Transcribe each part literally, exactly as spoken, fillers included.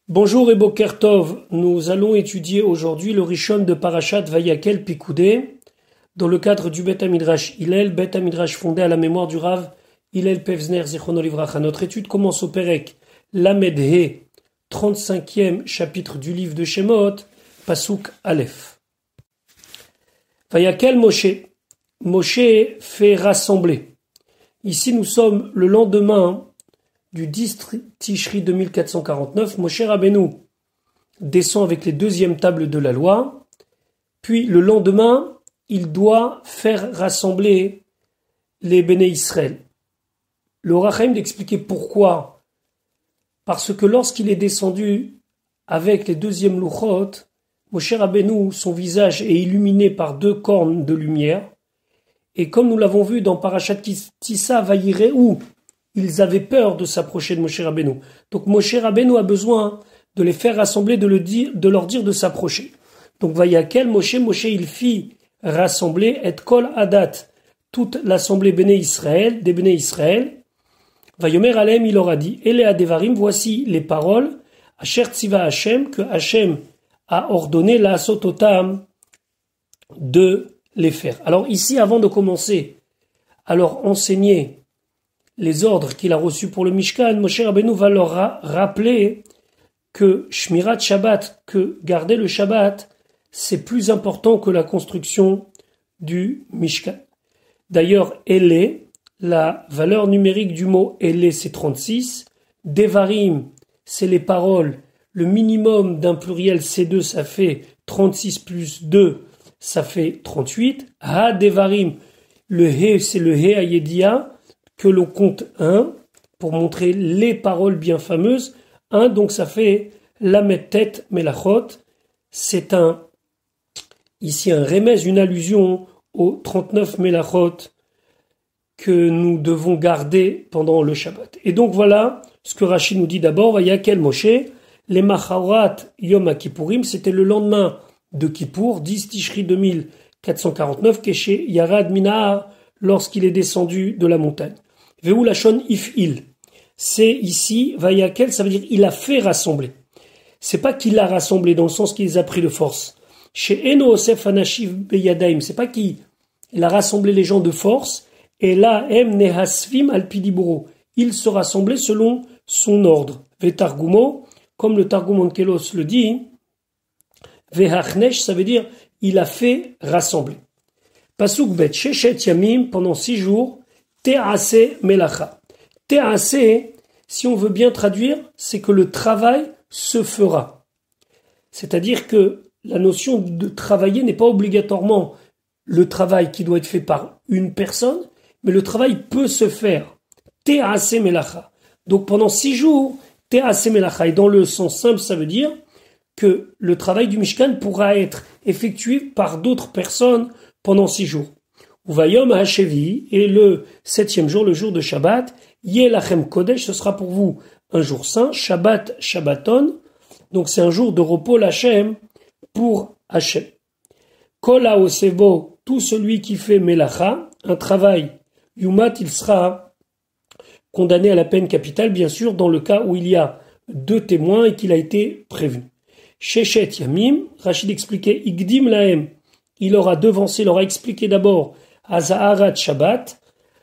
Bonjour et Boker Tov, nous allons étudier aujourd'hui le Rishon de Parashat Vayakel Pikoudé dans le cadre du Bet Midrash Hillel, Bet Midrash fondé à la mémoire du Rav Hillel Pevzner Zichrono Livracha. Notre étude commence au Perek Lamed He, trente-cinquième chapitre du livre de Shemot, Pasuk Aleph. Vayakel Moshe, Moshe fait rassembler. Ici nous sommes le lendemain du dix Tishri deux mille quatre cent quarante-neuf, Moshe Rabbeinu descend avec les deuxièmes tables de la loi, puis le lendemain, il doit faire rassembler les Béné Israël. Le Rachaim d'expliquer pourquoi. Parce que lorsqu'il est descendu avec les deuxièmes louchot, Moshe Rabbeinu, son visage est illuminé par deux cornes de lumière, et comme nous l'avons vu dans Parashat Tissa Vayireou, ils avaient peur de s'approcher de Moshe Rabbeinu. Donc Moshe Rabbeinu a besoin de les faire rassembler, de, le dire, de leur dire de s'approcher. Donc Vayakel Moshe, Moshe il fit rassembler et kol adat, toute l'assemblée Béné Israël, des Béné Israël. Vayomer Alem, il leur a dit, Ele adevarim, voici les paroles, Asher tziva Hashem, que Hashem a ordonné la sototam de les faire. Alors ici, avant de commencer à leur enseigner les ordres qu'il a reçus pour le Mishkan, Moshe Rabbeinu va leur ra- rappeler que Shmirat Shabbat, que garder le Shabbat, c'est plus important que la construction du Mishkan. D'ailleurs, Ele, la valeur numérique du mot Ele, c'est trente-six. Devarim, c'est les paroles. Le minimum d'un pluriel C deux, ça fait trente-six plus deux, ça fait trente-huit. Ha Devarim, le He, c'est le He Ayedia, que l'on compte un, pour montrer les paroles bien fameuses. Un, donc ça fait Lametet Melachot. C'est un, ici un remez, une allusion aux trente-neuf Melachot que nous devons garder pendant le Shabbat. Et donc voilà ce que Rashi nous dit d'abord. Vayakel Moshe, les Macharat Yom HaKippourim, c'était le lendemain de Kippour, dix Tishri deux mille quatre cent quarante-neuf, Keshe Yarad Minahar, lorsqu'il est descendu de la montagne. Veu lachon if'il. C'est ici, Vayakel, ça veut dire il a fait rassembler. C'est pas qu'il a rassemblé dans le sens qu'il les a pris de force. Chez Eno Osef Anashiv Beyadaim, c'est pas qu'il il a rassemblé les gens de force. Et là, Em Nehasvim Alpidiburo, il se rassemblait selon son ordre. Vetargumo, comme le Targum Onkelos le dit, Vehachnesh, ça veut dire il a fait rassembler. Pasuk Bet, Sheshet Yamim, pendant six jours, Te'ase Melacha. Te'ase, si on veut bien traduire, c'est que le travail se fera. C'est-à-dire que la notion de travailler n'est pas obligatoirement le travail qui doit être fait par une personne, mais le travail peut se faire. Te'ase Melacha. Donc pendant six jours, Te'ase Melacha. Et dans le sens simple, ça veut dire que le travail du Mishkan pourra être effectué par d'autres personnes pendant six jours. Uvayom Hashevi, et le septième jour, le jour de Shabbat, Yelachem Kodesh, ce sera pour vous un jour saint, Shabbat Shabbaton, donc c'est un jour de repos l'Hachem pour Hachem. Kol haosebo, tout celui qui fait Melacha, un travail, Yumat, il sera condamné à la peine capitale, bien sûr, dans le cas où il y a deux témoins et qu'il a été prévenu. Sheshet Yamim, Rachid expliquait, Igdim Lahem, il aura devancé, il aura expliqué d'abord Azaharat Shabbat,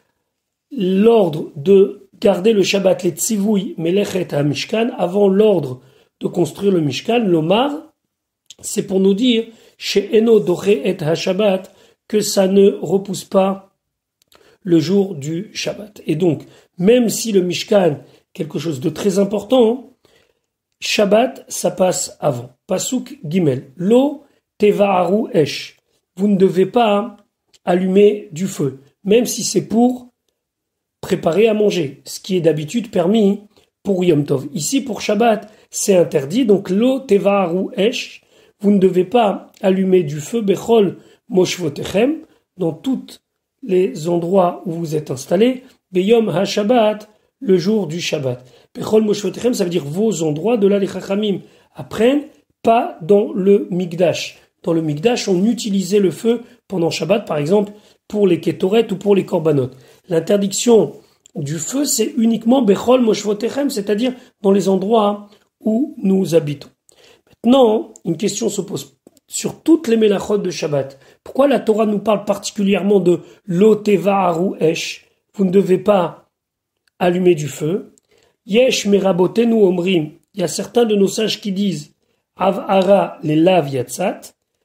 l'ordre de garder le Shabbat, les tzivouy melechet ha-mishkan, avant l'ordre de construire le Mishkan, l'omar, c'est pour nous dire, chez Eno Doré et ha-Shabbat, que ça ne repousse pas le jour du Shabbat. Et donc, même si le Mishkan est quelque chose de très important, Shabbat, ça passe avant. Pasuk Gimel. Lo tevaharu esh. Vous ne devez pas allumer du feu, même si c'est pour préparer à manger, ce qui est d'habitude permis pour Yom Tov. Ici, pour Shabbat, c'est interdit, donc lo tevaharu esh, vous ne devez pas allumer du feu, bechol moshvotechem, dans tous les endroits où vous êtes installés, beyom ha-Shabbat, le jour du Shabbat. Bechol moshvotechem, ça veut dire vos endroits, de là les chachamim apprennent, pas dans le Mikdash. Dans le Mikdash, on utilisait le feu pendant Shabbat, par exemple, pour les kétorettes ou pour les korbanot. L'interdiction du feu, c'est uniquement Bechol Moshvotechem, c'est-à-dire dans les endroits où nous habitons. Maintenant, une question se pose sur toutes les mélachot de Shabbat. Pourquoi la Torah nous parle particulièrement de lo tevaharu esh? Vous ne devez pas allumer du feu. Yesh merabotenu omrim. Il y a certains de nos sages qui disent avhara les lav yatzat.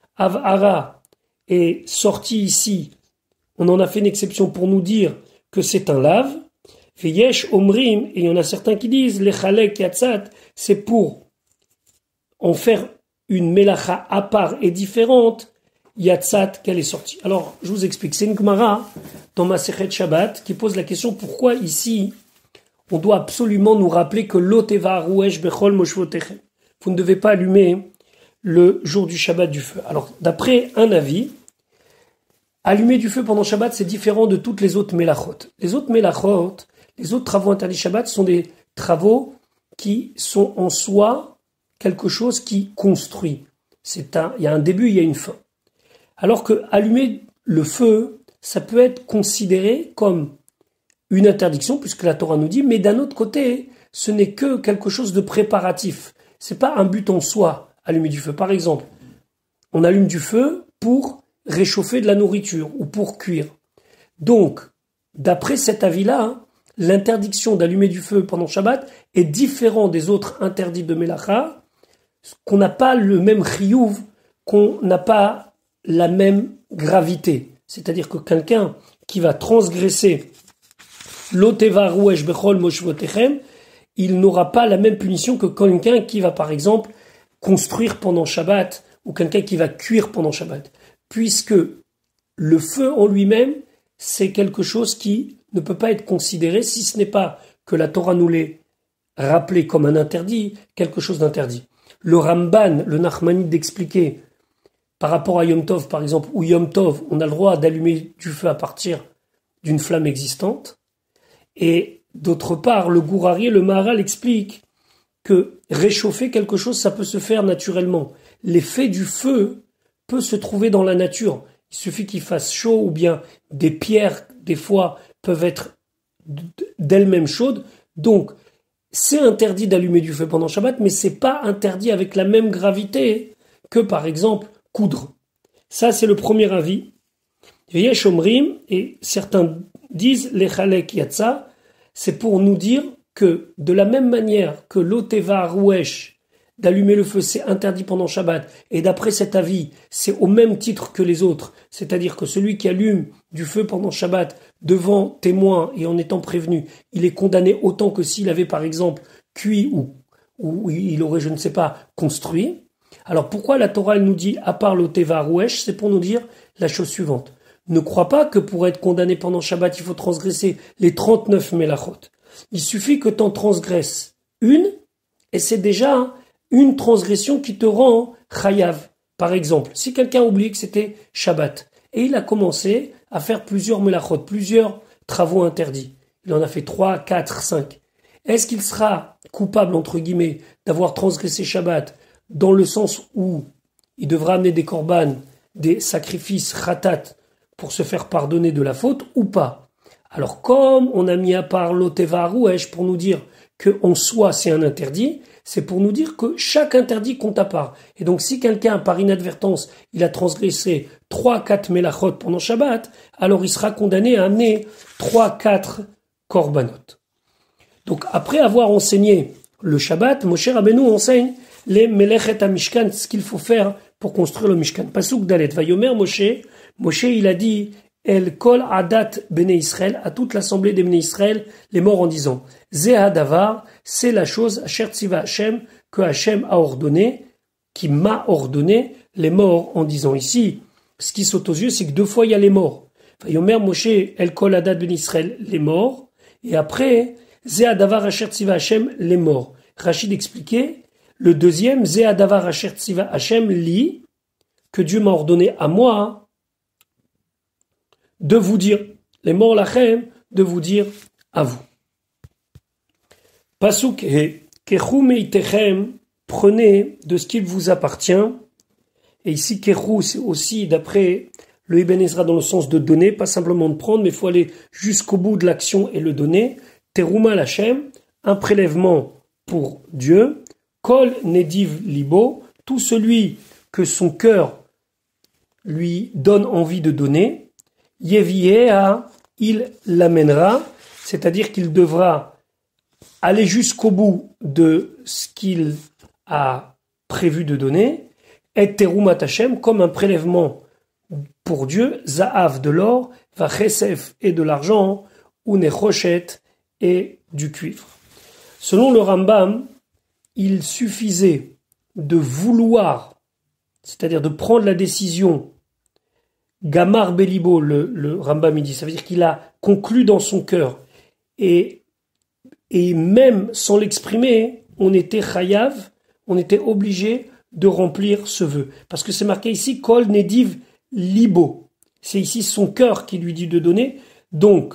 Avhara est sorti ici. On en a fait une exception pour nous dire que c'est un lave. Yesh omrim, et il y en a certains qui disent les chalek yatzat, c'est pour en faire une mélacha à part et différente, yatzat, qu'elle est sortie. Alors, je vous explique. C'est une Gemara dans Masechet Shabbat qui pose la question pourquoi ici on doit absolument nous rappeler que lo tevaharu esh bechol moshvotechem. Vous ne devez pas allumer le jour du Shabbat du feu. Alors, d'après un avis, allumer du feu pendant Shabbat, c'est différent de toutes les autres mélachot. Les autres mélachot, les autres travaux interdits Shabbat sont des travaux qui sont en soi quelque chose qui construit. C'est un, il y a un début, il y a une fin. Alors que allumer le feu, ça peut être considéré comme une interdiction, puisque la Torah nous dit, mais d'un autre côté, ce n'est que quelque chose de préparatif. C'est pas un but en soi, allumer du feu. Par exemple, on allume du feu pour réchauffer de la nourriture ou pour cuire. Donc, d'après cet avis-là, l'interdiction d'allumer du feu pendant Shabbat est différente des autres interdits de Melacha, qu'on n'a pas le même chiyuv, qu'on n'a pas la même gravité. C'est-à-dire que quelqu'un qui va transgresser lo tevaharu esh bechol moshvotechem, il n'aura pas la même punition que quelqu'un qui va, par exemple, construire pendant Shabbat ou quelqu'un qui va cuire pendant Shabbat. Puisque le feu en lui-même, c'est quelque chose qui ne peut pas être considéré, si ce n'est pas que la Torah nous l'ait rappelé comme un interdit, quelque chose d'interdit. Le Ramban, le Nachmanide d'expliquer, par rapport à Yom Tov, par exemple, où Yom Tov, on a le droit d'allumer du feu à partir d'une flamme existante. Et d'autre part, le Gourari, le Maharal explique que réchauffer quelque chose, ça peut se faire naturellement. L'effet du feu peut se trouver dans la nature. Il suffit qu'il fasse chaud ou bien des pierres, des fois, peuvent être d'elles-mêmes chaudes. Donc, c'est interdit d'allumer du feu pendant Shabbat, mais c'est pas interdit avec la même gravité que, par exemple, coudre. Ça, c'est le premier avis. Yesh omrim, et certains disent les chalek yatsa, c'est pour nous dire que de la même manière que lo tevaharu esh, d'allumer le feu, c'est interdit pendant Shabbat, et d'après cet avis, c'est au même titre que les autres, c'est-à-dire que celui qui allume du feu pendant Shabbat devant témoin et en étant prévenu, il est condamné autant que s'il avait par exemple cuit ou, ou il aurait, je ne sais pas, construit. Alors pourquoi la Torah elle nous dit à part lo tevaharu esh, c'est pour nous dire la chose suivante. Ne crois pas que pour être condamné pendant Shabbat, il faut transgresser les trente-neuf mélachot. Il suffit que tu en transgresses une, et c'est déjà une transgression qui te rend chayav. Par exemple, si quelqu'un oublie que c'était Shabbat, et il a commencé à faire plusieurs mélachot, plusieurs travaux interdits. Il en a fait trois, quatre, cinq. Est-ce qu'il sera coupable, entre guillemets, d'avoir transgressé Shabbat dans le sens où il devra amener des korbanes, des sacrifices khatat pour se faire pardonner de la faute ou pas? Alors comme on a mis à part lo tevaharu esh pour nous dire qu'en soi c'est un interdit, c'est pour nous dire que chaque interdit compte à part. Et donc si quelqu'un par inadvertance il a transgressé trois quatre mélachot pendant Shabbat, alors il sera condamné à amener trois quatre korbanot. Donc après avoir enseigné le Shabbat, Moshe Rabbeinu enseigne les melechet ha-mishkan, ce qu'il faut faire pour construire le Mishkan. Pasuk Dalet, Vayomer Moshe, Moshe il a dit El kol adat bnei Israël, à toute l'assemblée des bnei Israël, les morts en disant Ze hadavar, c'est la chose asher tziva Hashem, que Hashem a ordonné, qui m'a ordonné, les morts en disant. Ici, ce qui saute aux yeux, c'est que deux fois il y a les morts. Vayomer Moshe El kol adat bnei Israël, les morts, et après Ze hadavar asher tziva Hashem, les morts. Rachid expliquait le deuxième, Ze hadavar asher tziva Hashem li, que Dieu m'a ordonné à moi de vous dire, les morts lachem, de vous dire à vous. Pasuk he, kechu meitechem, prenez de ce qu'il vous appartient. Et ici, kechu, c'est aussi d'après le Ibn Ezra dans le sens de donner, pas simplement de prendre, mais il faut aller jusqu'au bout de l'action et le donner. Teruma lachem, un prélèvement pour Dieu. Kol nediv libo, tout celui que son cœur lui donne envie de donner, yeviea, il l'amènera, c'est-à-dire qu'il devra aller jusqu'au bout de ce qu'il a prévu de donner, et terumat Hashem, comme un prélèvement pour Dieu, za'av de l'or, vachesef et de l'argent, ou nechoshet et du cuivre. Selon le Rambam, il suffisait de vouloir, c'est-à-dire de prendre la décision, Gamar Belibo, le, le Rambam il dit, ça veut dire qu'il a conclu dans son cœur, et, et même sans l'exprimer, on était chayav, on était obligé de remplir ce vœu. Parce que c'est marqué ici, Kol Nediv Libo. C'est ici son cœur qui lui dit de donner, donc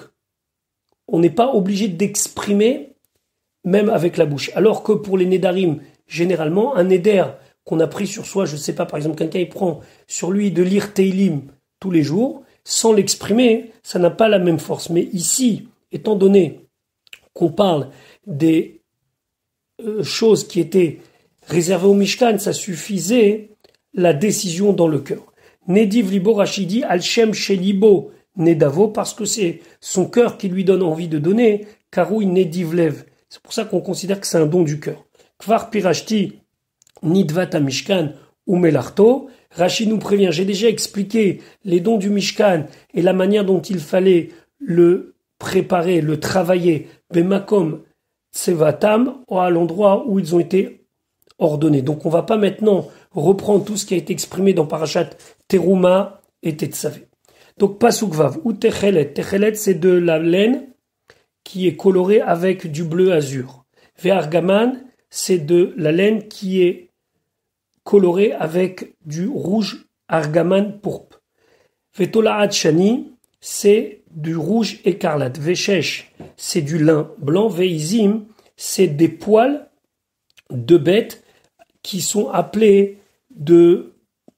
on n'est pas obligé d'exprimer même avec la bouche. Alors que pour les Nédarim, généralement, un Néder qu'on a pris sur soi, je ne sais pas, par exemple, quelqu'un il prend sur lui de lire Teilim tous les jours, sans l'exprimer, ça n'a pas la même force. Mais ici, étant donné qu'on parle des euh, choses qui étaient réservées au Mishkan, ça suffisait la décision dans le cœur. Nediv libo rachidi al-shem shelibo nedavo, parce que c'est son cœur qui lui donne envie de donner, karoui nediv lev. C'est pour ça qu'on considère que c'est un don du cœur. Kvar pirashti nidvat mishkan ou melarto. Rashi nous prévient, j'ai déjà expliqué les dons du Mishkan et la manière dont il fallait le préparer, le travailler, bemakom tsevatam, à l'endroit où ils ont été ordonnés. Donc on va pas maintenant reprendre tout ce qui a été exprimé dans Parashat Teruma et Tetzavé. Donc pasuk vav ou techelet. Techelet c'est de la laine qui est colorée avec du bleu azur. Ve'argaman c'est de la laine qui est coloré avec du rouge argaman pourpre. Vetolaat shani, c'est du rouge écarlate. Veshesh, c'est du lin blanc. Veizim, c'est des poils de bêtes qui sont appelés de,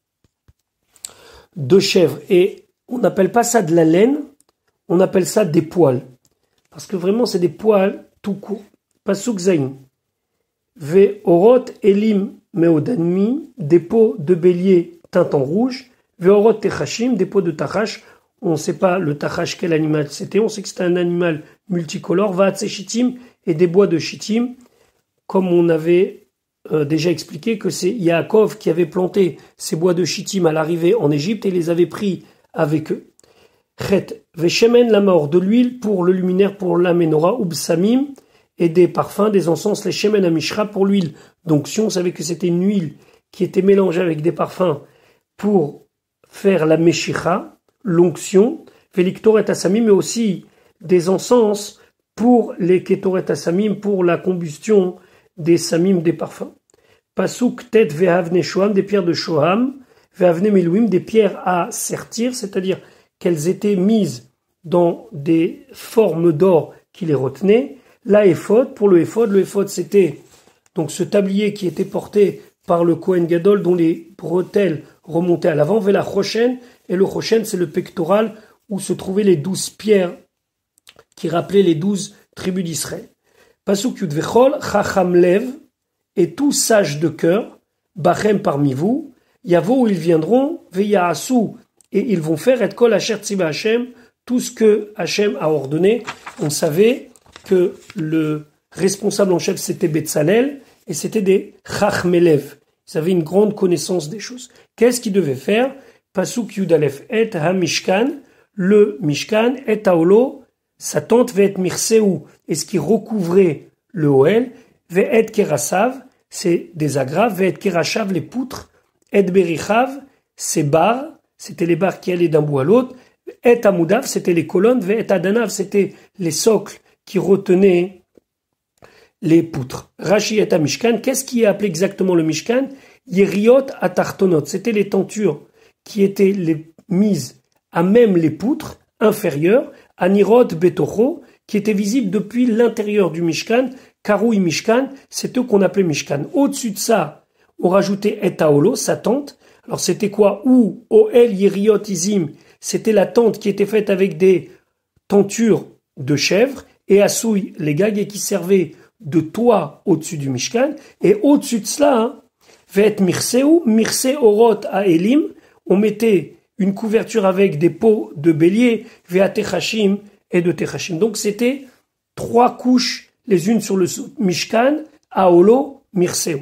de chèvres. Et on n'appelle pas ça de la laine, on appelle ça des poils. Parce que vraiment, c'est des poils tout court. Pasuk zayin. Ve'orot elim meodanmi, des peaux de bélier teintes en rouge. Ve'orot techashim, des peaux de tachash. On ne sait pas le tachash quel animal c'était, on sait que c'était un animal multicolore. Va'atse shitim, et des bois de shitim. Comme on avait euh, déjà expliqué que c'est Yaakov qui avait planté ces bois de shitim à l'arrivée en Égypte et les avait pris avec eux. Chet, ve'shemen la mort, de l'huile pour le luminaire, pour la menorah, ubsamim, et des parfums, des encens, les shemen amishra pour l'huile d'onction. On savait que c'était une huile qui était mélangée avec des parfums pour faire la meshicha, l'onction, veliktoret asamim, mais aussi des encens pour les ketoret asamim, pour la combustion des samim, des parfums. Pasuk tet vehavne shoham, des pierres de shoham, vehavne milouim, des pierres à sertir, c'est-à-dire qu'elles étaient mises dans des formes d'or qui les retenaient. La éphod, pour le éphod, le éphod c'était donc ce tablier qui était porté par le Kohen Gadol dont les bretelles remontaient à l'avant, vers la choshen, et le choshen c'est le pectoral où se trouvaient les douze pierres qui rappelaient les douze tribus d'Israël. Pasuk yud vechol, chacham lev, et tous sages de cœur, bachem parmi vous, yavo où ils viendront, veyaasu, et ils vont faire et kol asher tziva Hashem, tout ce que Hashem a ordonné. On savait que le responsable en chef c'était Betzalel et c'était des Chachmelev. Ils avaient une grande connaissance des choses. Qu'est-ce qu'ils devaient faire? Pasuk Yudalef et ha-mishkan, le mishkan, et haolo, sa tente va être mirseu, et ce qui recouvrait le Oel, va être kerasav, c'est des agrafes, va être kerachav, les poutres, et berichav, c'est barres, c'était les barres qui allaient d'un bout à l'autre, et amudav, c'était les colonnes, va être adanav, c'était les socles qui retenaient les poutres. Rashi et Mishkan, qu'est-ce qui est appelé exactement le Mishkan? Yeriot atartonot, c'était les tentures qui étaient les, mises à même les poutres inférieures, Anirot betocho, qui étaient visibles depuis l'intérieur du Mishkan, Karoui Mishkan, c'est eux qu'on appelait Mishkan. Au-dessus de ça, on rajoutait Et Haolo, sa tente. Alors c'était quoi? Ou Oel Yeriot Izim, c'était la tente qui était faite avec des tentures de chèvre, et Assoui, les gagues, et qui servaient de toit au-dessus du Mishkan, et au-dessus de cela, hein, va être Mirseu, Mirse Orot à Elim, on mettait une couverture avec des peaux de bélier, Vea Techashim et de Techashim. Donc c'était trois couches les unes sur le Mishkan, Aolo, Mirseu.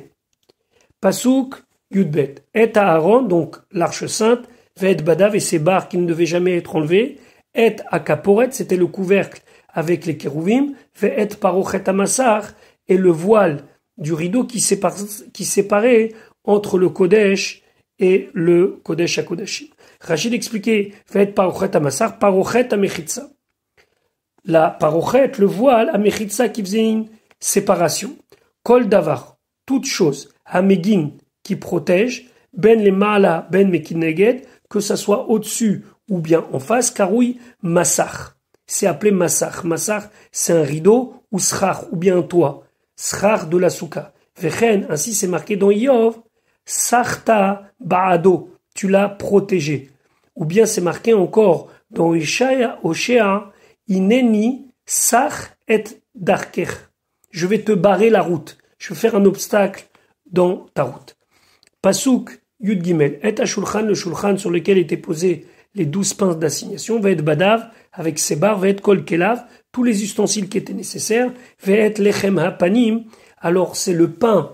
Pasuk, Yudbet. Et Aaron, donc l'arche sainte, Ve'et Badav et ses barres qui ne devaient jamais être enlevées, Et Akaporet, c'était le couvercle avec les kérouvim, Ve'et Parochet Amassar, et le voile du rideau qui, sépare, qui séparait entre le Kodesh et le Kodesh HaKodashim. Rachid expliquait, Ve'et Parochet Amassar, Parochet Amechitsa. La Parochet, le voile, Amechitsa qui faisait une séparation. Kol Davar, toute chose, Hamegin, qui protège, Ben les Maala, Ben Mekineged, que ça soit au-dessus ou bien en face, Karoui Massar. C'est appelé Massar. Massar, c'est un rideau, ou Srach, ou bien un toit. Srach de la souka. Vechen, ainsi c'est marqué dans Yov, Sarta Baado, tu l'as protégé. Ou bien c'est marqué encore dans Ishaya, Oshea, Ineni, Sach et Darker. Je vais te barrer la route. Je vais faire un obstacle dans ta route. Pasuk Yud Gimel, et Ashulchan, le Shulchan sur lequel étaient posés les douze pinces d'assignation, va être Badav, avec ses barres, va être Kol Kelav, tous les ustensiles qui étaient nécessaires, va être Lechem HaPanim, alors c'est le pain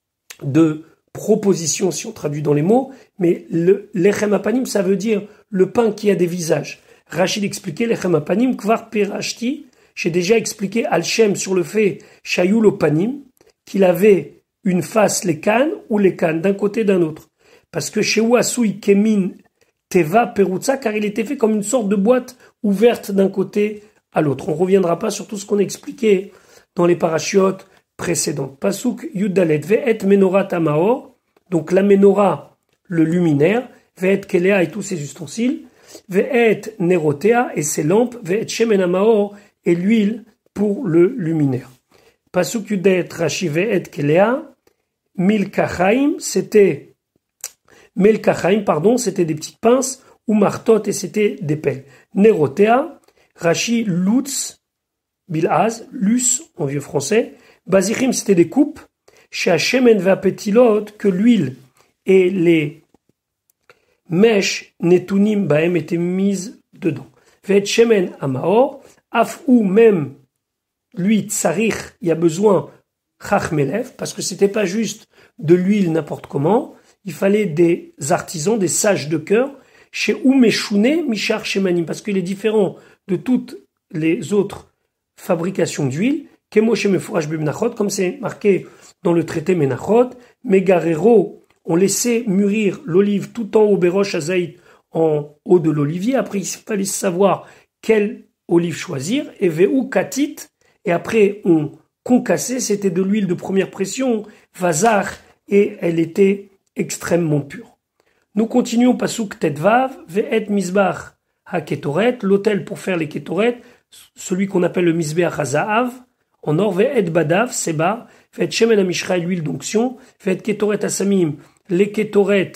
de proposition si on traduit dans les mots, mais le Lechem HaPanim ça veut dire le pain qui a des visages. Rachid expliquait Lechem HaPanim, Kvar Perashti, j'ai déjà expliqué Al-Shem sur le fait Shayul Opanim, qu'il avait une face les cannes ou les cannes d'un côté d'un autre. Parce que chez Ouassoui Kemin Teva Perutza, car il était fait comme une sorte de boîte ouverte d'un côté à l'autre. On ne reviendra pas sur tout ce qu'on a expliqué dans les parachiotes précédentes. Pasuk Yudalet Ve'et Menorah Tamaor, donc la menorah, le luminaire, Ve'et Kelea et tous ses ustensiles, Ve'et Nerotea et ses lampes, Ve'et Shemen Amaor et l'huile pour le luminaire. Pasuk Yudalet Rashi Ve'et Kelea, Milkachaim, c'était Melkachaim, pardon, c'était des petites pinces, ou martot, et c'était des pelles. Nerotea, Rashi, Lutz, Bilaz, Lus, en vieux français. Bazichim, c'était des coupes. Chez Hashemen Vapetilot, que l'huile et les mèches Netunim, Baem, étaient mises dedans. Ve'et Shemen Amaor, Af ou même lui, Tsarich, il y a besoin, Chachmelev, parce que c'était pas juste de l'huile n'importe comment. Il fallait des artisans, des sages de cœur, chez Oumeshouné, Michar Shemanim, parce qu'il est différent de toutes les autres fabrications d'huile, Kemo Shemefourash Bimnachot, comme c'est marqué dans le traité Menachot, Megarero ont laissé mûrir l'olive tout en haut, Berosh Azaït, en haut de l'olivier. Après, il fallait savoir quelle olive choisir, et Ve'u Katit, et après on concassait, c'était de l'huile de première pression, Vazar, et elle était extrêmement pur. Nous continuons pasuk tetvav ve'et misbach ha-ketoret, l'autel pour faire les ketoret, celui qu'on appelle le misbeach hazaav, en or ve'et badav, seba, ve'et shemen amishra, l'huile d'onction, ve'et ketoret asamim, les ketoret,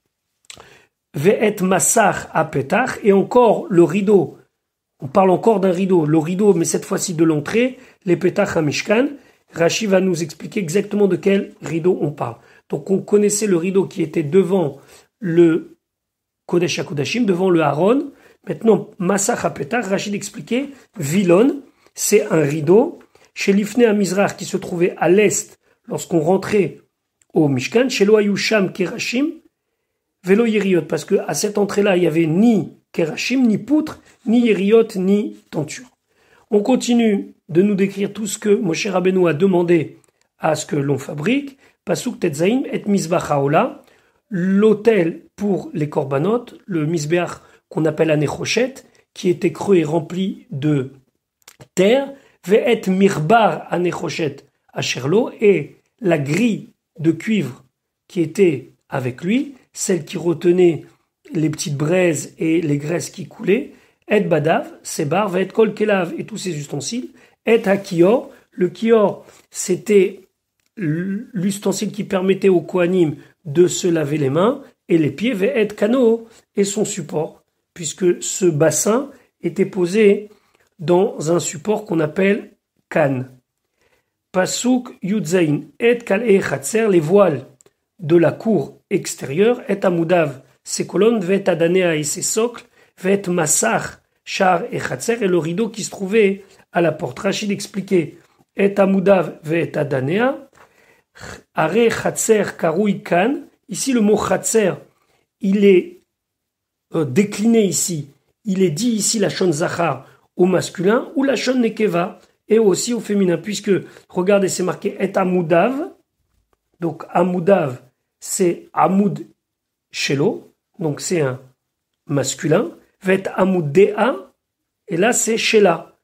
ve'et massach ha-petach, et encore le rideau, on parle encore d'un rideau, le rideau, mais cette fois-ci de l'entrée, les petach ha-mishkan. Rashi va nous expliquer exactement de quel rideau on parle. Donc on connaissait le rideau qui était devant le Kodesh HaKodashim, devant le Aaron. Maintenant, Massach HaPetach, Rachid expliquait, Vilon, c'est un rideau, chez Lifnei HaMizrach qui se trouvait à l'est lorsqu'on rentrait au Mishkan, chez Loayusham Kerashim, Velo Yeriot, parce qu'à cette entrée-là, il n'y avait ni Kerashim, ni poutre, ni Yeriot, ni tenture. On continue de nous décrire tout ce que Moshe Rabbeinu a demandé à ce que l'on fabrique. Pasuk Tetzaim et Mizbach Haola, l'autel pour les korbanot, le Mizbeach qu'on appelle Anechochet, qui était creux et rempli de terre, Ve'et Mirbar Anechochet Asherlo, et la grille de cuivre qui était avec lui, celle qui retenait les petites braises et les graisses qui coulaient, Et Badav, Sebar, Ve'et Kol Kelav et tous ses ustensiles, Et Hakior, le Kior, c'était l'ustensile qui permettait au Kohanim de se laver les mains, et les pieds, Ve'et Kano, et son support, puisque ce bassin était posé dans un support qu'on appelle Kan. Pasuk Yudzain, et kal'e chatzer, les voiles de la cour extérieure, et amoudav, ses colonnes, vet adanea et ses socles, vet massach, char et chatzer, et le rideau qui se trouvait à la porte. Rachid expliquait, et amoudav, vet adanea, are chatzer karoui kan, ici le mot chatzer, il est euh, décliné ici, il est dit ici la shon zachar au masculin, ou la shon nekeva, et aussi au féminin, puisque, regardez, c'est marqué et amoudav, donc amoudav, c'est amoud shelo, donc c'est un masculin, vet amoudea, et là c'est shela,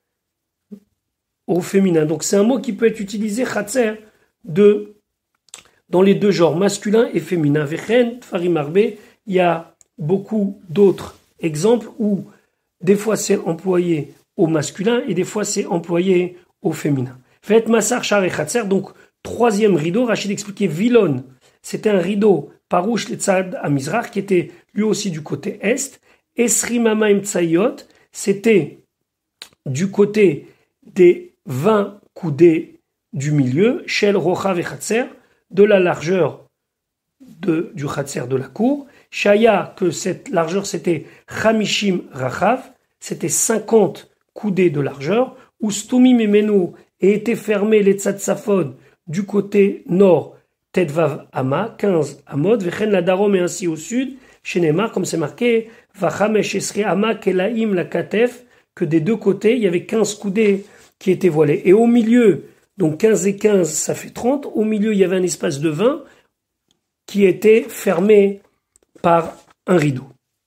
au féminin. Donc c'est un mot qui peut être utilisé, chatzer, de, dans les deux genres, masculin et féminin. Vechen, farim arbe, il y a beaucoup d'autres exemples où des fois c'est employé au masculin et des fois c'est employé au féminin. Vet massar char et chatzer, donc troisième rideau, Rachid expliquait vilon, c'était un rideau parouche letzad à Mizrach qui était lui aussi du côté est. Esri mamaim tsayot, c'était du côté des vingt coudées du milieu, shel rochav et chatzer, de la largeur de, du chatzer de la cour. Shaya, que cette largeur c'était chamishim rachav, c'était cinquante coudées de largeur. Ustumi memenu, et était fermé les tzatzafon du côté nord, Tedvav Ama, quinze Amod, Vechen la Darom et ainsi au sud, chez Neymar, comme c'est marqué, Vachamesh Esri Ama Kelaim la Katef, que des deux côtés, il y avait quinze coudées qui étaient voilées. Et au milieu, donc quinze et quinze, ça fait trente, au milieu, il y avait un espace de vingt qui était fermé par un rideau.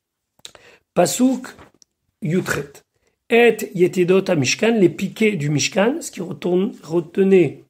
Pasuk Yutret. Et Yetedot à Mishkan, les piquets du Mishkan, ce qui retourne, retenait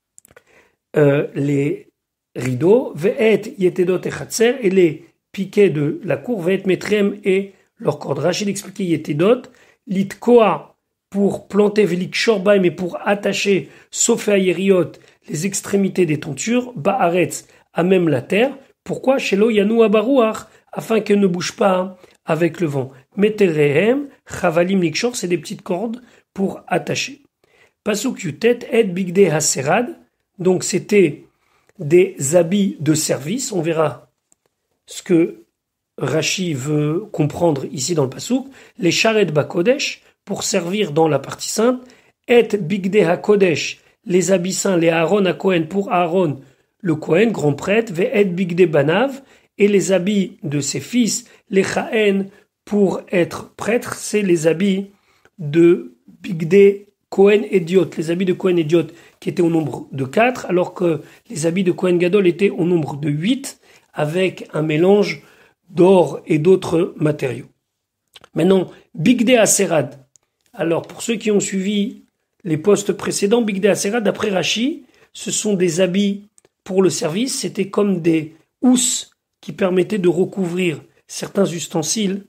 euh, les rideaux, Ve'et Yetedot et Chatzer, et les piquets de la cour, Ve'et Metrem et leur corde. Rachid expliquait Yetedot, Litkoa pour planter Velik Shorbaim et pour attacher, sauf à Yeriot, les extrémités des tentures, Ba'aretz, à même la terre. Pourquoi? Shelo Yanou Abarouach, afin qu'elle ne bouge pas avec le vent. Meterehem, Chavalim Likshor, c'est des petites cordes pour attacher. Pasuk Yutet, Et Bigde Haserad, donc c'était des habits de service. On verra ce que Rashi veut comprendre ici dans le Pasuk. Les Sharet Bakodesh, pour servir dans la partie sainte. Et Bigde HaKodesh, les habits saints, les Aaron à Kohen pour Aaron, le Kohen, grand prêtre. Ve Et Bigde Banav, et les habits de ses fils, les Chaen, pour être prêtre, c'est les habits de Bigde Kohen Ediot, les habits de Kohen Ediot qui étaient au nombre de quatre, alors que les habits de Kohen Gadol étaient au nombre de huit, avec un mélange d'or et d'autres matériaux. Maintenant, Bigde Aserad. Alors, pour ceux qui ont suivi les postes précédents, Bigde Aserad, d'après Rashi, ce sont des habits pour le service, c'était comme des housses qui permettaient de recouvrir certains ustensiles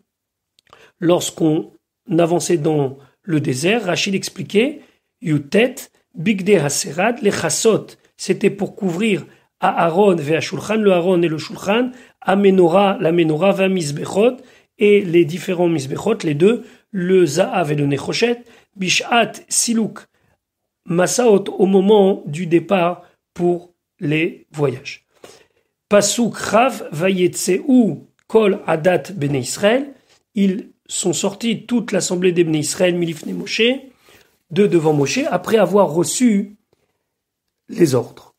lorsqu'on avançait dans le désert. Rachid expliquait, Yutet, Bigde Haserad, les chassot, c'était pour couvrir à Aaron, ve Shulchan, le Aaron et le Shulchan, à Menorah, la Menorah, va Mizbechot, et les différents Mizbechot, les deux, le Zaav et le Nechoshet, Bishat, Siluk, Masaot, au moment du départ pour les voyages. Pasuk Rav, Vayetseu, Kol Adat Bene Israël, ils sont sortis toute l'assemblée des Bnei Israël, Milifne Moshe, de devant Moshe, après avoir reçu les ordres.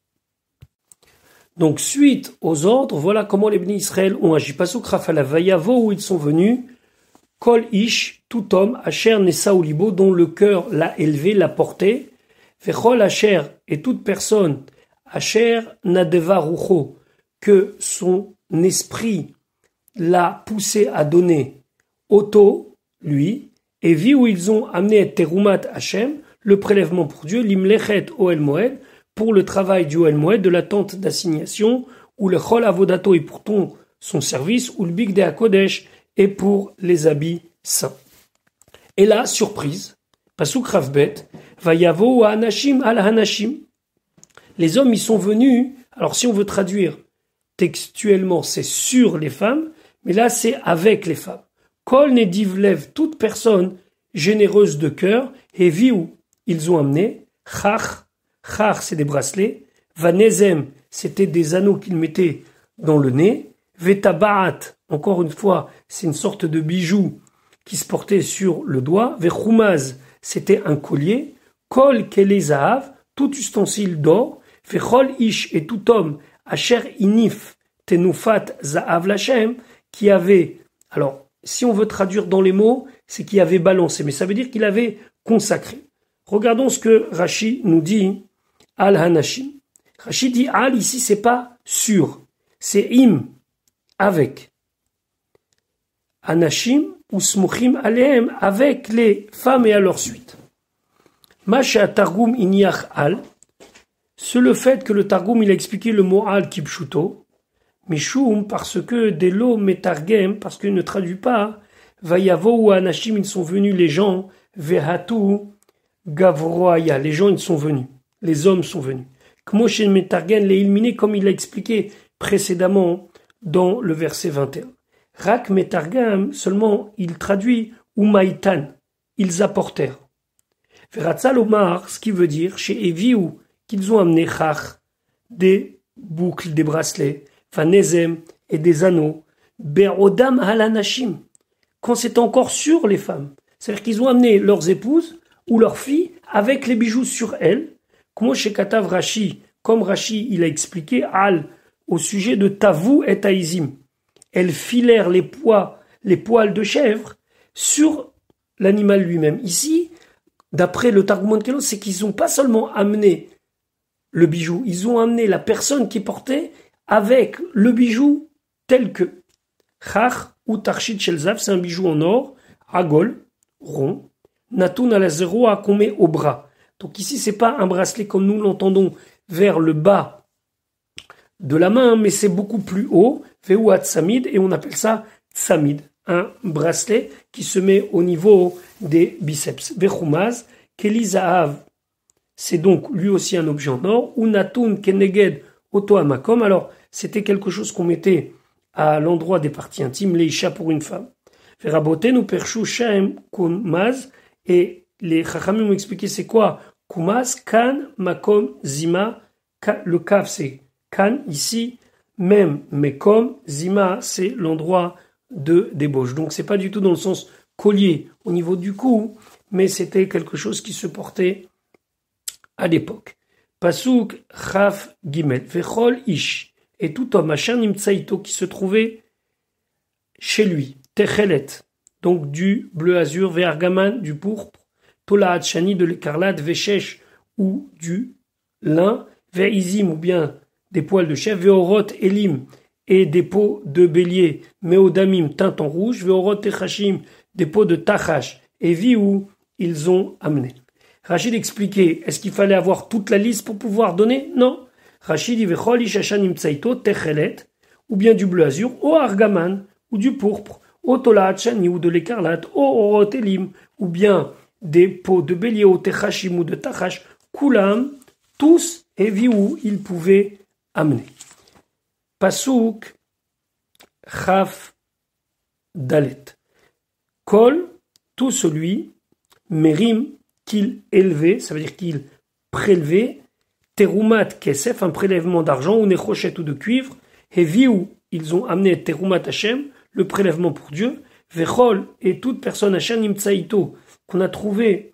Donc, suite aux ordres, voilà comment les Bnei Israël ont agi. Pasuk Rafala Vayavo, où ils sont venus, Kol Ish, tout homme, Asher Nessa Ulibo, dont le cœur l'a élevé, l'a porté, Vechol Asher, et toute personne, Asher Nadeva Rucho, que son esprit l'a poussé à donner Auto, lui, et vie où ils ont amené Terumat Hashem, le prélèvement pour Dieu, l'imlechet Oel Moed, pour le travail du Oel Moed, de la tente d'assignation, ou le Chol Avodato et pour ton, son service, ou le Bigde HaKodesh, et pour les habits saints. Et là, surprise, Pasuk Ravbet, Vayavo Hanashim al Hanashim. Les hommes y sont venus, alors si on veut traduire textuellement, c'est sur les femmes, mais là c'est avec les femmes. Kol Nedivlev, toute personne généreuse de cœur, et viu, ils ont amené, Chach, Char, c'est des bracelets. Vanezem, c'était des anneaux qu'ils mettaient dans le nez. Vetabaat, encore une fois, c'est une sorte de bijou qui se portait sur le doigt. Vechumaz, c'était un collier. Kol kelezahav, tout ustensile d'or. Vechol ish, et tout homme, asher inif tenufat zahav lachem, qui avait, alors, si on veut traduire dans les mots, c'est qu'il avait balancé, mais ça veut dire qu'il avait consacré. Regardons ce que Rashi nous dit, al hanashim. Rashi dit al, ici c'est pas sur, c'est im, avec. Anashim ou smuchim alehem, avec les femmes et à leur suite. Masha targum inyach al, c'est le fait que le targum il a expliqué le mot al kipshuto, Mishum, parce que des lots metargem, parce qu'il ne traduit pas, Vayavo ou Anashim, ils sont venus, les gens, Vehatu, Gavroaya, les gens, ils sont venus, les hommes sont venus. Kmoshe metargem, les ilminé, comme il l'a expliqué précédemment dans le verset vingt et un. Rak metargem, seulement, il traduit Umaïtan, ils apportèrent. Veratzal Omar, ce qui veut dire, chez Eviou, qu'ils ont amené Chach, des boucles, des bracelets, Fanezem et des anneaux, Be'odam halanashim, quand c'est encore sur les femmes. C'est-à-dire qu'ils ont amené leurs épouses ou leurs filles avec les bijoux sur elles, comme chez Katav Rashi, comme Rashi il a expliqué, al, au sujet de Tavu et Taïzim. Elles filèrent les, poids, les poils de chèvre sur l'animal lui-même. Ici, d'après le Targum Kelos, c'est qu'ils n'ont pas seulement amené le bijou, ils ont amené la personne qui portait avec le bijou tel que Chach ou Tarshit Shelzav, c'est un bijou en or, agol, rond, Natoun à la zéro qu'on met au bras. Donc ici, c'est pas un bracelet comme nous l'entendons vers le bas de la main, mais c'est beaucoup plus haut, Veu Tsamid, et on appelle ça Tsamid, un bracelet qui se met au niveau des biceps. Vechumaz, Keli Zahav, c'est donc lui aussi un objet en or, ou Natoun Keneged Oto Amakom, alors c'était quelque chose qu'on mettait à l'endroit des parties intimes, leisha pour une femme. Verabotenu pershu shaem kumaz, et les chachamim m'ont expliqué c'est quoi kumaz, kan, makom, zima, ka, le kaf c'est kan ici, même mekom, zima c'est l'endroit de débauche. Donc c'est pas du tout dans le sens collier au niveau du cou, mais c'était quelque chose qui se portait à l'époque. Pasuk chaf gimel vechol ish, et tout homme machin nimtsaito qui se trouvait chez lui, techelet, donc du bleu azur, ve'argaman, du pourpre, tolaat shani, de l'écarlate, vechesh, ou du lin, ve'izim, ou bien des poils de chèvre, ve'orot elim, et des peaux de bélier, meodamim, teint en rouge, ve'orot techashim, des peaux de tachash, et viou, ils ont amené. Rachid expliquait, est-ce qu'il fallait avoir toute la liste pour pouvoir donner? Non. Rachid dit, vechol ishashanim tsaito, techelet, ou bien du bleu azur, ou argaman, ou du pourpre, ou tolaat shani, ou de l'écarlate, ou orot elim, ou bien des peaux de bélier, ou techashim, ou de tachash, kulam, tous, et viou, ils pouvaient amener. Pasuk, chaf, dalet. Kol, tout celui, mérim, qu'il élevait, ça veut dire qu'il prélevait, terumat kesef, un prélèvement d'argent, ou nechochet ou de cuivre, et viou, ils ont amené terumat Hashem, le prélèvement pour Dieu, vechol, et toute personne Hashem nimtsaito, qu'on a trouvé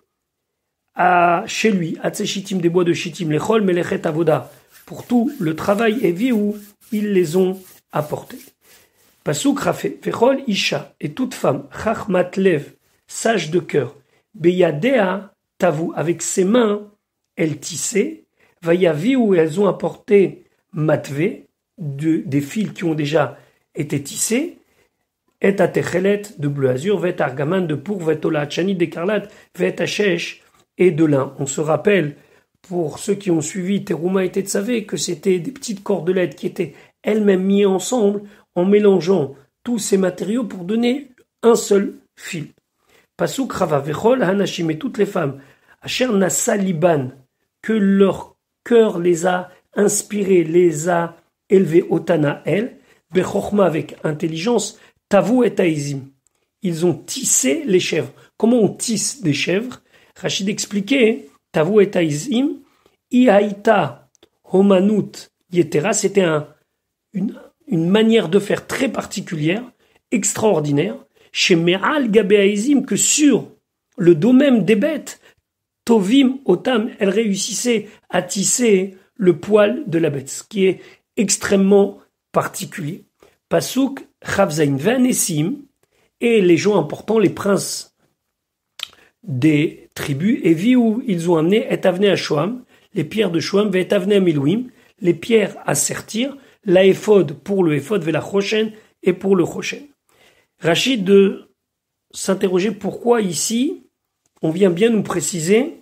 à, chez lui, à Tseshitim, des bois de Shittim, lechol melechet avoda, pour tout le travail, et viou, ils les ont apportés. Pasuk rafé, vechol isha, et toute femme, chachmat lev, sage de cœur, beyadea, Tavu, avec ses mains, elles tissaient, vayavi où elles ont apporté matvé, de, des fils qui ont déjà été tissés, et à techelet de bleu azur, vet argaman de pourpre, vet olachani d'écarlate, vet achesh et de lin. On se rappelle, pour ceux qui ont suivi Teruma et Tetsavé, que c'était des petites cordelettes qui étaient elles-mêmes mises ensemble en mélangeant tous ces matériaux pour donner un seul fil. Pasuk Rava Vechol Hanashim, et toutes les femmes, Asher Nasa Liban, que leur cœur les a inspirés, les a élevés Otana elle, Bechorma avec intelligence, Tavu et Taïzim. Ils ont tissé les chèvres. Comment on tisse des chèvres? Rachid expliquait, Tavu et Taïzim, Ihaïta Homanut Yetera, c'était un, une, une manière de faire très particulière, extraordinaire, chez Me'al Gabeaizim, que sur le dos même des bêtes, Tovim Otam, elle réussissait à tisser le poil de la bête, ce qui est extrêmement particulier. Pasuk Chavzain Vanesim, et les gens importants, les princes des tribus, et vi où ils ont amené et avné à Shoam, les pierres de Shoam, et avné à Milouim, les pierres à sertir, la éphod pour le éphod, ve la Choshen, et pour le Choshen. Rachid de s'interroger pourquoi ici, on vient bien nous préciser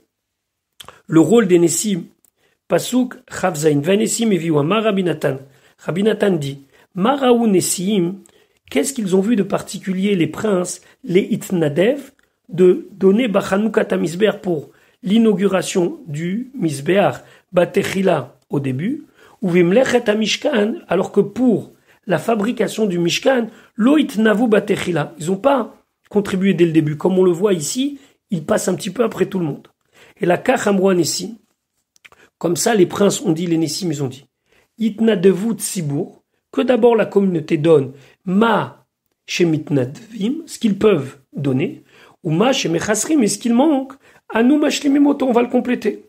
le rôle des Nessim. Pasuk Chavzain Vanesim et viwama Rabbi Nathan. Rabbi Nathan dit, Maraou Nessim, qu'est-ce qu'ils ont vu de particulier les princes, les Itnadev, de donner Bachanukat Misbeach pour l'inauguration du Misbeach, Batechila au début, ou Vimlechet Mishkan, alors que pour la fabrication du Mishkan, Lo Itnavu Batechila, ils n'ont pas contribué dès le début. Comme on le voit ici, ils passent un petit peu après tout le monde. Et la Kach Amroa Nessim, comme ça les princes ont dit, les Nessim ils ont dit, Itnadevu Tzibur, que d'abord la communauté donne ma chez mitnadvim, ce qu'ils peuvent donner, ou ma chez mechasrim, et ce qu'il manque, à nous mashlimimoto, on va le compléter.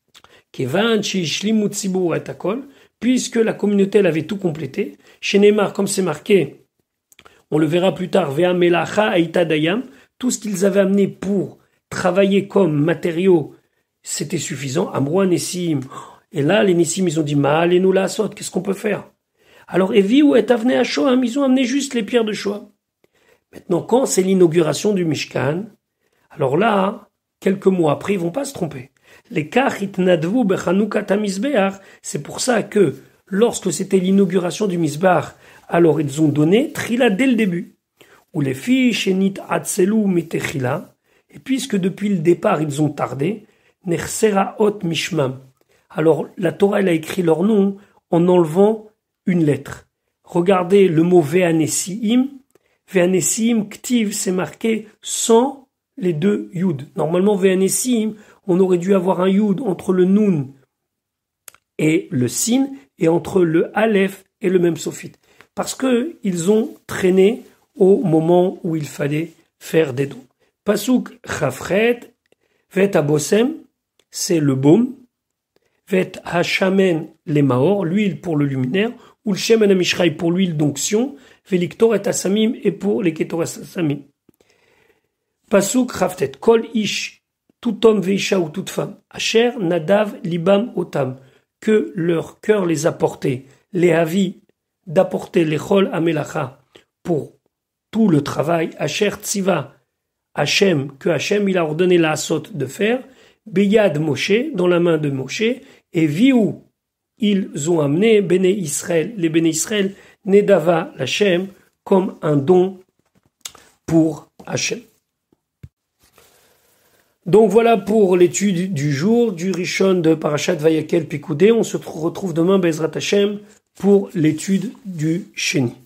Kevan chez ishlimu tzibur et akol, puisque la communauté elle avait tout complété, chez Neymar, comme c'est marqué, on le verra plus tard, vea melacha aïta dayam, tout ce qu'ils avaient amené pour travailler comme matériaux, c'était suffisant. Amroa Nessim, et là les Nessim ils ont dit ma allez-nous la sot, qu'est-ce qu'on peut faire? Alors, Evi ou est amené à Shoam, ils ont amené juste les pierres de Shoam. Maintenant, quand c'est l'inauguration du Mishkan, alors là, quelques mois après, ils vont pas se tromper. Les Kachit Nadvu Bechanukat HaMizbeach, c'est pour ça que, lorsque c'était l'inauguration du Mizbeach, alors ils ont donné Trila dès le début. Ou les filles Shenit Atzelu Mitechila, et puisque depuis le départ, ils ont tardé, Nersera Ot Mishmam. Alors, la Torah, elle a écrit leur nom en enlevant une lettre. Regardez le mot Ve'anesiim. Ve'anesiim, Ktiv, c'est marqué sans les deux Yud. Normalement, Ve'anesiim, on aurait dû avoir un Yud entre le Nun et le Sin, et entre le Aleph et le même Sophite. Parce que ils ont traîné au moment où il fallait faire des dons. Pasuk Chafret, Ve't Abosem, c'est le baume. Ve't Hashamen, les Maor, l'huile pour le luminaire, ou le Shemen Amishraï pour l'huile d'onction, Veliktor et Asamim, et pour les Ketor et Asamim. Pasuk Raftet, Kol Ish, tout homme veisha ou toute femme, Asher Nadav Libam Otam, que leur cœur les a portés, les avis d'apporter les Chol Amelacha pour tout le travail, Asher Tziva, Hachem, que Hachem il a ordonné la Asot de faire, Beyad Moshe, dans la main de Moshe, et Viou, ils ont amené Béné Israël, les Béné Israël, Nedava Hachem, comme un don pour Hachem. Donc voilà pour l'étude du jour du Rishon de Parashat Vayakel Pikoudé. On se retrouve demain, Bezrat Hachem, pour l'étude du Sheni.